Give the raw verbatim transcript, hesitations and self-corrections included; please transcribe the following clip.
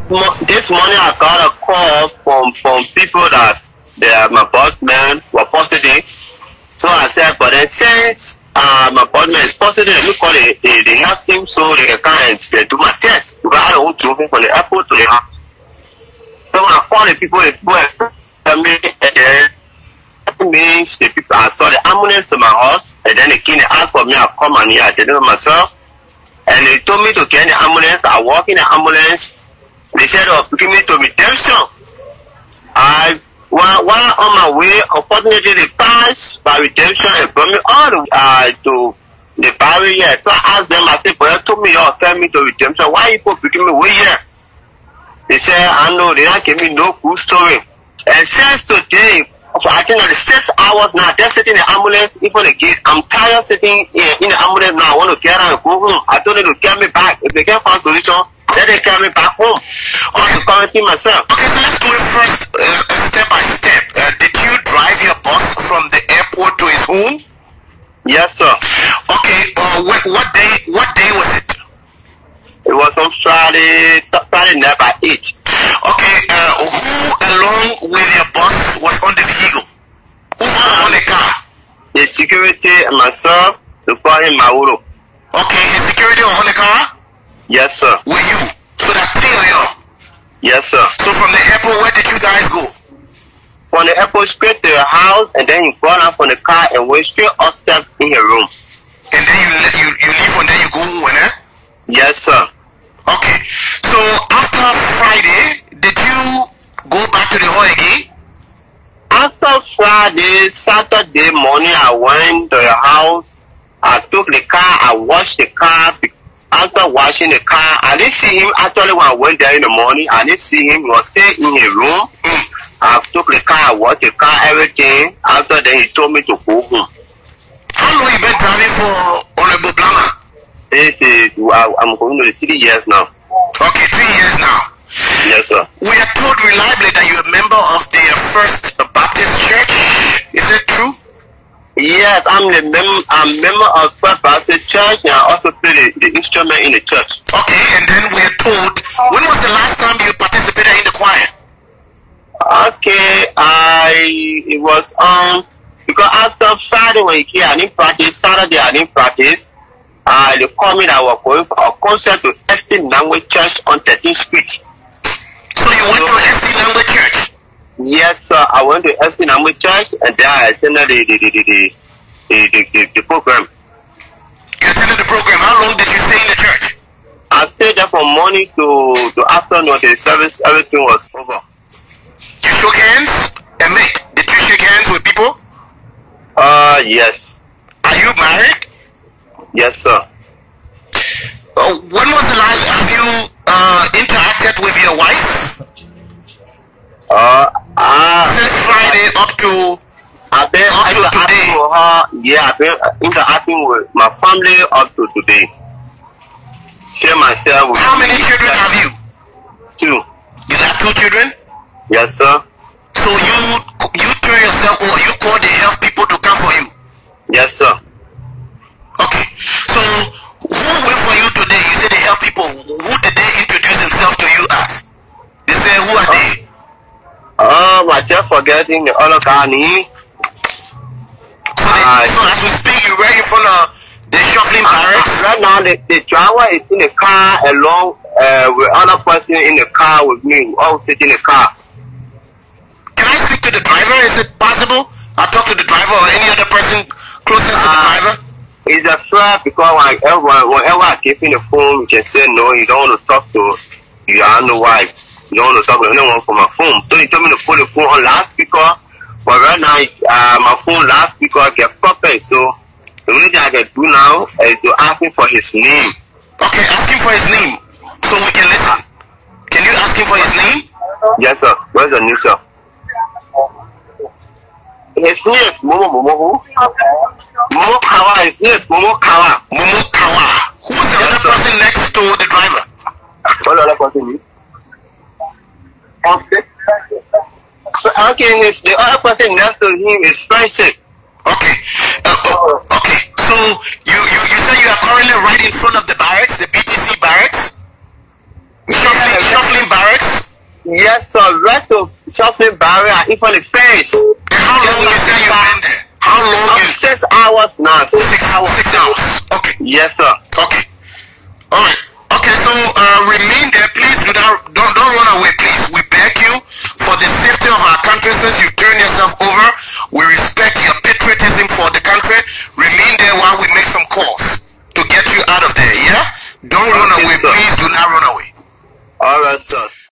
mo this morning I got a call from from people that they are my boss man were positive. So I said, but then since uh, my boss man is positive, let me call the, the, the health team so they can come and they do my test. Because I don't want to move from the airport to the house. So when I call the people, the people tell me, and then means the people I saw the ambulance to my house, and then they came and asked for me. I come and here I deliver myself, and they told me to get in the ambulance. I walk in the ambulance. They said, "Oh, give me to redemption." I while, while on my way, unfortunately, they passed by redemption and brought me all the uh, to the barrier. So I asked them. I said, "But you told me you tell me to redemption. Why you put give me way here?" They said, "I know they don't give me no good story." And since today. So I think that the six hours now, they're sitting in the ambulance, even the gate. I'm tired sitting in, in the ambulance now. I want to get out and go home. I told them to get me back. If they can't find solution, then they carry me back home. I want to quarantine myself. Okay, so let's do it first, uh, step by step. Uh, did you drive your bus from the airport to his home? Yes, sir. Okay, uh, what, what day? What day was it? It was on Friday, Friday night by eight. Okay, uh, who along with your boss was on the vehicle? Who was um, on the car? The security and myself, to call him Mauro. Okay, his security was on the car? Yes, sir. With you? So that's three of you? Yes, sir. So from the airport, where did you guys go? From the airport straight to your house, and then you go out from the car and went straight upstairs in your room. And then you you, you leave and then you go home, eh? Yes, sir. Okay, so after Friday, did you go back to the hall again? After Friday, Saturday morning, I went to your house. I took the car, I washed the car. After washing the car, I didn't see him actually when I went there in the morning. I didn't see him, he was staying in his room. Mm. I took the car, I washed the car, everything. After then, he told me to go home. How long you been driving for Honorable Ballah? This is, I'm going to three years now. Okay, three years now. Yes, sir. We are told reliably that you're a member of the First Baptist Church. Is it true? Yes, I'm the mem I'm a member of First Baptist Church, and I also play the, the instrument in the church. Okay, and then we are told, when was the last time you participated in the choir? Okay, I it was on um, because after Friday when he came, I didn't practice. Saturday I didn't practice. Uh, they called me that I was going for a concert to S T Language Church on thirteenth street. So you went so, to S T Language Church? Yes, sir. I went to S T Language Church, and then I attended the the the the, the, the, the, the program. You attended the program. How long did you stay in the church? I stayed there from morning to, to afternoon. The service, everything was over. You shook hands? And mate, did you shake hands with people? Uh, yes. Are you married? Yes, sir. Uh, when was the last have you uh, interacted with your wife? Uh, uh since Friday up to I've been up to today. To her, yeah, I've been interacting with my family up to today. Share myself with How many children have you? Two. You got two children? Yes, sir. So you you turn yourself or you call the health people to come for you? Yes, sir. Okay. So who went for you today? You said the health people. Who did they introduce themselves to you as? They say who are uh, they? Um, I just forgetting the other guy name. So, they, uh, so as we speak, you're right in front of the shuffling barracks? Uh, right now, the, the driver is in the car along uh, with other person in the car with me, all sitting in the car. Can I speak to the driver? Is it possible? I'll talk to the driver or any other person closest uh, to the driver? It's a threat because whenever, whenever I give him the phone, you can say no, you don't want to talk to you. I don't know why. You don't want to talk to anyone from my phone. So he told me to put the phone on loudspeaker. But right now, uh, my phone loudspeaker get perfect. So the only thing I can do now is to ask him for his name. Okay, ask him for his name so we can listen. Can you ask him for his name? Yes, sir. Where's the name, sir? His name is Momo Momo who? Momo Kawa. His name is Momo Kawa. Momo Kawa. Who's the yes, other sir. person next to the driver? What's the other person is? Okay. Okay, his, the other person next to him is Francis. Okay. Uh, oh, okay. So you, you, you say you are currently right in front of the barracks, the B T C barracks? Shuffling, yeah, shuffling barracks? Yes, sir. Right to shopping barrier, even the face. And how long you say you've been there? How long I'm you? six hours now. Six, Six hours. Six hours. Okay. Yes, sir. Okay. All right. Okay. So uh, remain there, please. Do not don't don't run away, please. We beg you for the safety of our country. Since you turn yourself over, we respect your patriotism for the country. Remain there while we make some calls to get you out of there. Yeah. Don't run Okay, away, sir. please. Do not run away. All right, sir.